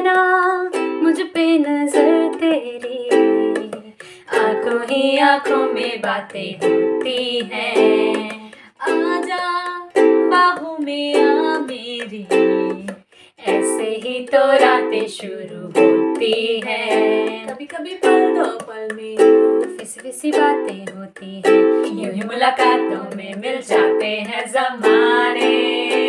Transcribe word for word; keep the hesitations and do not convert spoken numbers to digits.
ना मुझ पे नजर तेरी, आंखों ही आंखों में बातें होती हैं। आजा बाहों में आ मेरी, ऐसे ही तो रातें शुरू होती हैं। कभी कभी पल दो पल में फिसी फिसी बातें होती हैं, यूं ही मुलाकातों में मिल जाते हैं ज़माने।